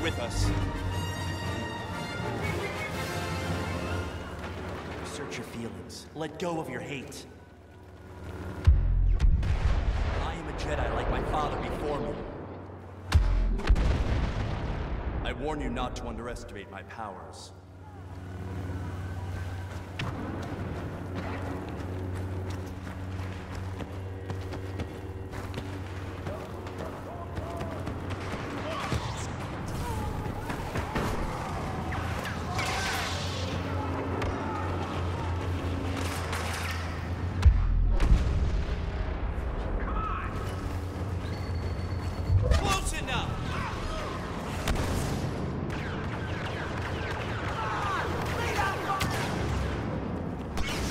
with us. Search your feelings. Let go of your hate. I am a Jedi like my father before me. I warn you not to underestimate my powers.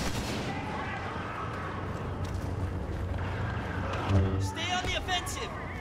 Stay on the offensive!